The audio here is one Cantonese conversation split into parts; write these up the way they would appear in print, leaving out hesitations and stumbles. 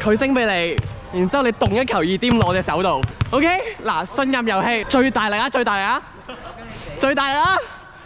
佢升俾你，然之後你動一球2點落我隻手度。OK， 嗱，信任遊戲，最大力啊，最大力啊，最大力啊！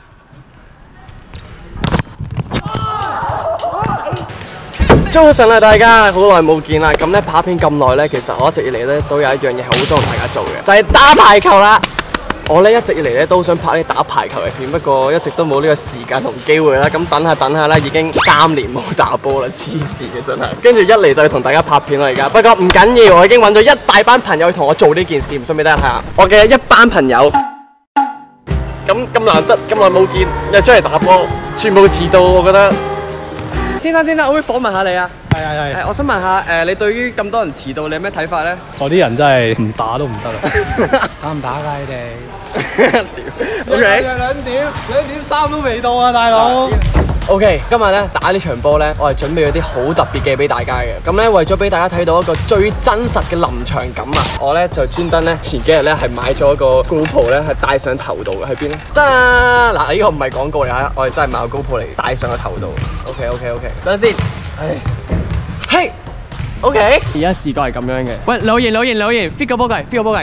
早晨啊，大家好耐冇見啦。咁咧拍片咁耐咧，其實我一直以嚟咧都有一樣嘢好想同大家做嘅，就係打排球啦。我咧一直以嚟咧都想拍啲打排球嘅片，不過一直都冇呢個時間同機會啦。咁等下啦，已經3年冇打波啦，黐線嘅真係。跟住一嚟就要同大家拍片啦而家。不過唔緊要，我已經揾咗一大班朋友去同我做呢件事，唔信俾大家睇下。我嘅一班朋友，咁難得咁耐冇見，又出嚟打波，全部遲到，我覺得。先生，我可以訪問下你啊？係。我想問下，你對於咁多人遲到，你有咩睇法咧？ 嗰啲人真係唔打都唔得啦！打唔打㗎你哋？OK， 2點3都未到啊，大佬 ！OK， 今日咧打呢場波咧，我係準備咗啲好特別嘅俾大家嘅。咁咧為咗俾大家睇到一個最真實嘅臨場感啊，我咧就專登咧前幾日咧係買咗個 GoPro 咧係戴上頭度嘅，喺邊咧？得啦！嗱，呢個唔係廣告嚟嚇，我哋真係買個 GoPro嚟戴上個頭度。OK， 等陣先。嘿 ，OK。而家視覺係咁樣嘅。喂，留言 ，fit 個波計。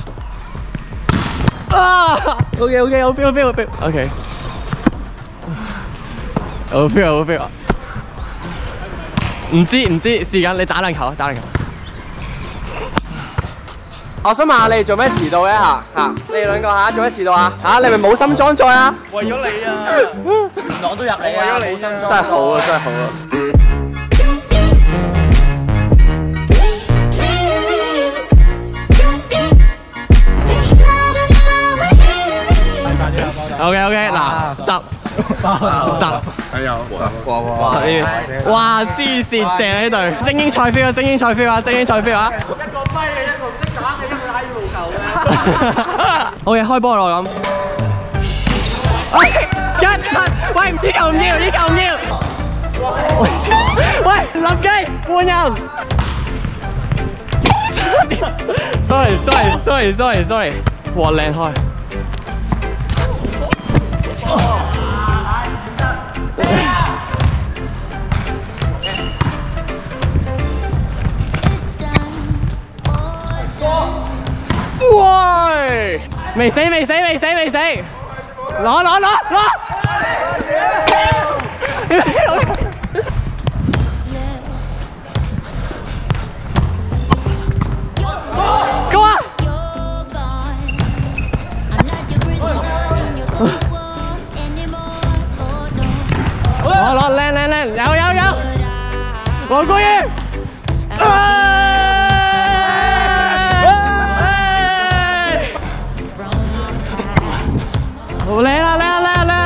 啊 ！OK， 好 feel。好 feel。唔知，時間你打籃球。我想問下你哋做咩遲到咧嚇？你哋兩個嚇做咩遲到啊？嚇你係咪冇心裝載啊？為咗你啊！元朗都入嚟啊！為咗你真係好啊！OK， 嗱，得，哇，黐線正呢隊，精英賽 feel 啊！一個跛嘅，一個唔識打嘅，一個打羽毛球嘅。OK， 開波啦咁。喂，呢球唔要。喂，立基換人。Sorry，哇，靚開。喂，未死，攞！go 啊！攞，靚，有，黃國宇，好靚啦！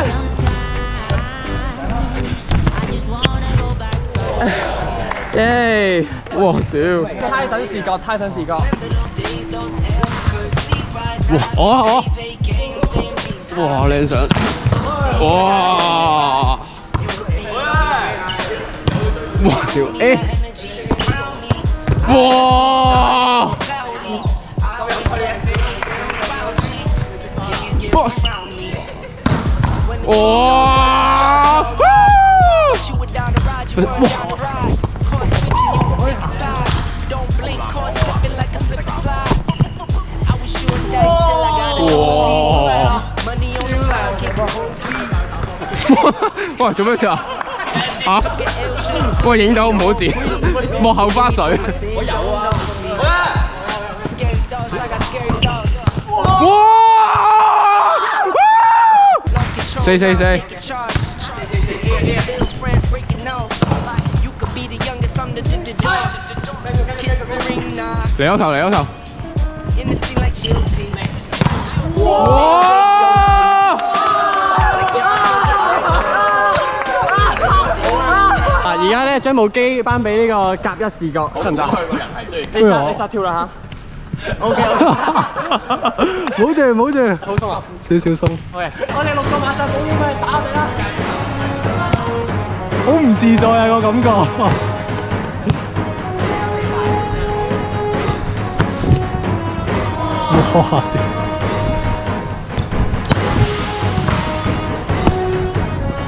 耶！哇屌！太神視覺！哇！哇靚相！哇！哇屌！哇！哇！哇！做咩事啊？嚇！我影到唔好字，幕後花絮。我有啊！哇！死！嚟咗頭！哇！而家咧將部機頒俾呢個甲一視覺，得唔得？你殺跳啦嚇 ！OK， 唔好住， 好鬆啊， 少鬆。 OK， 我哋6個馬上保險去打你啦！ 好唔自在啊個感覺。哇！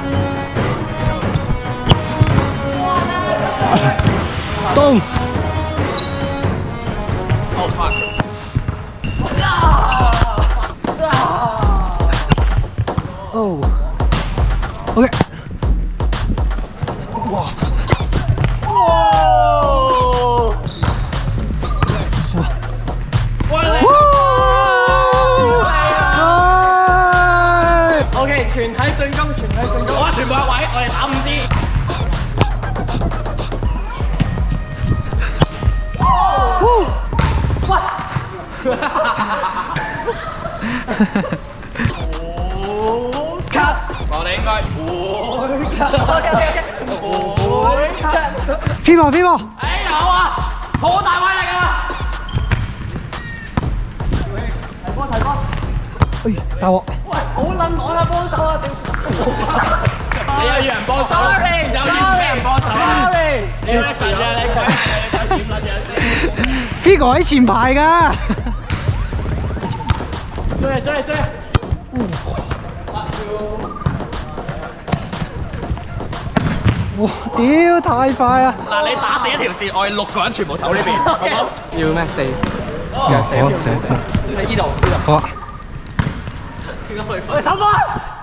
東哦，OK， 哇！ OK， 全體進攻，全體進攻。我全部有位，我哋打5支。cut， 我哋應該會 cut。OK， 會 cut。 偏波偏波。 哎有啊，好大威力啊！提波提波。 哎，大鑊！ 喂，好撚我啦，幫手啊！你又要人幫手啦？有啲俾人幫手啦？你咩神啊？你點撚樣？ 邊個喺前排㗎？ 追啊追啊追啊！ 哇！屌，太快啊！ 嗱，你打第一條線，我哋6個人全部守呢邊，好唔好？要咩4？試下4呢度。 好啊！ 喂，手波！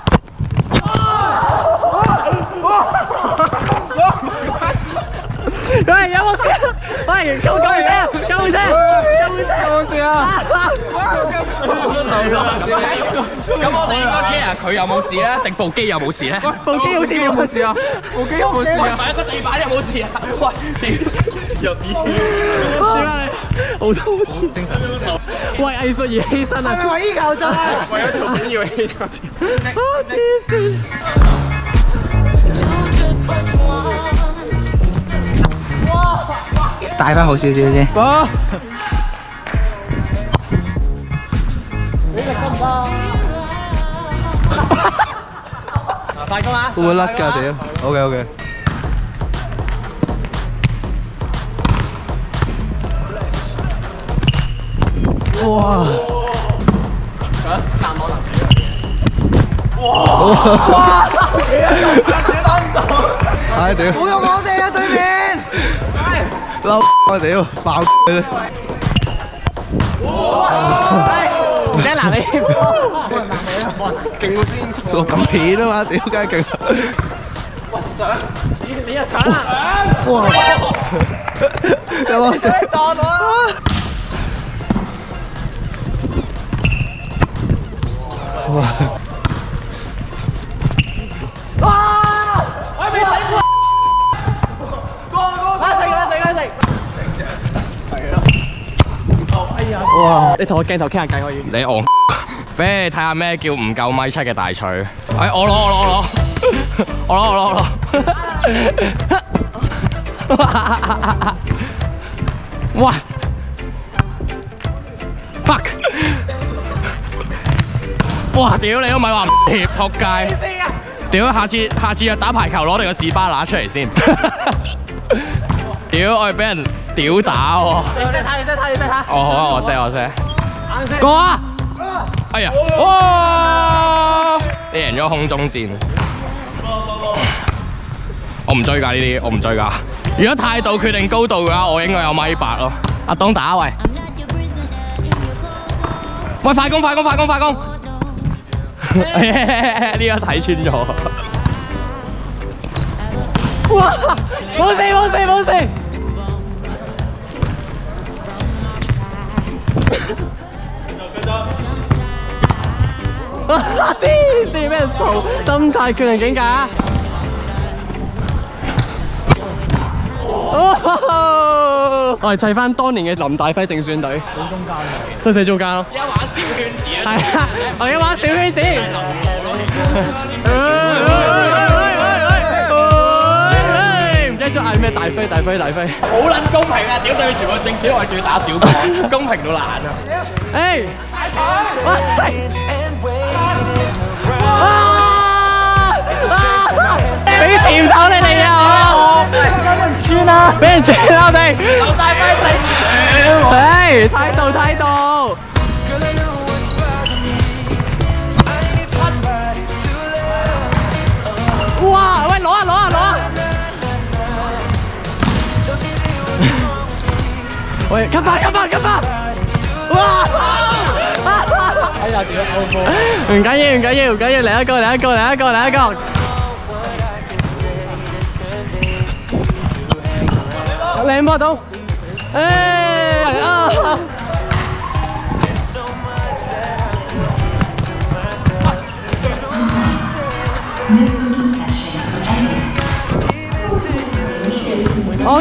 喂，有冇事？喂，救護車！救護車！有冇事啊？咁我哋應該 care 佢有冇事咧，定部機有冇事咧？部機好似有冇事啊？部機有冇事啊？個地板有冇事啊？喂，屌！入醫院！好多精神。為藝術而犧牲啊！係咪為依球就係為咗條片要犧牲？啊！黐線！ 帶翻好少少先。 好。你力得唔得？快攻啊！ 會唔會甩㗎？屌！OK。哇！ 彈我能哇！打唔到！ 唉屌！ 好用我哋啊對面！ 嬲我屌！爆佢！ 唔使嗱你，冇人嗱你啊！勁過先錄緊片啊嘛，屌梗係勁！ 哇上！你又上啊！ 哇！有冇上？ 撞我啊！ 哇！ 哇！我未死過。 哇！ 你同我鏡頭傾下偈可以？你戇，俾你睇下咩叫唔夠米7嘅大錘。哎，我攞。哇 ！fuck！ 哇！屌你都咪話唔貼，仆街！屌，下次約打排球攞你個士巴拿出嚟先。屌，我係俾人屌打喎！你睇！哦好啊，我 set。過啊！哎呀！哇！你贏咗空中戰。我唔追㗎呢啲，我唔追㗎。如果態度決定高度嘅話，我應該有米8咯。阿東打喂！喂，快攻！呢個睇穿咗。哇！冇事。黐線咩圖？心態決定境界啊！我哋砌翻當年嘅林大輝正選隊，中間嚟，都寫中間咯。而家玩小圈子啊！係啊，我而家玩小圈子。唔記得咗嗌咩？大輝。好撚公平啊！屌對全部正選，我哋仲要打小波，公平到爛啊！誒，俾甜頭你哋啊！轉啊！俾人轉啊！我哋劉大輝正，態度。哇！喂，攞啊！喂，吸翻！ 哇！ 哎呀，屌歐波！ 唔緊要，唔緊要，唔緊要，嚟一個，嚟一個，嚟一個，嚟一個。靚波到，誒啊！OK，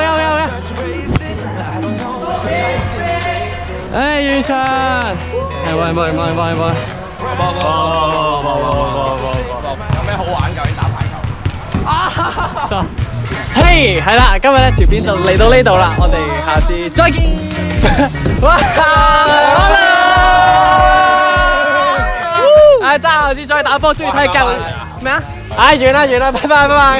誒，宇翔，喂， 有咩好玩㗎？你打排球？ 啊！嘿，係啦，今日咧條片就嚟到呢度啦，我哋下次再見。哇！唉，得下次再打波，中意睇腳咩啊？唉，完啦，拜拜。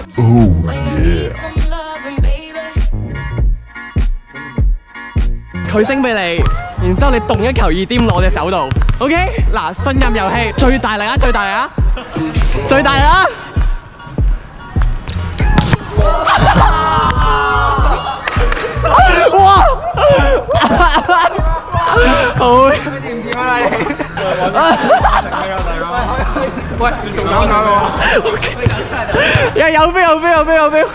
佢升俾你，然之後你動一球2點落我隻手度 ，OK？ 嗱，信任遊戲，最大力啊！哇！好，掂唔掂啊你？喂，你仲搞我？有標。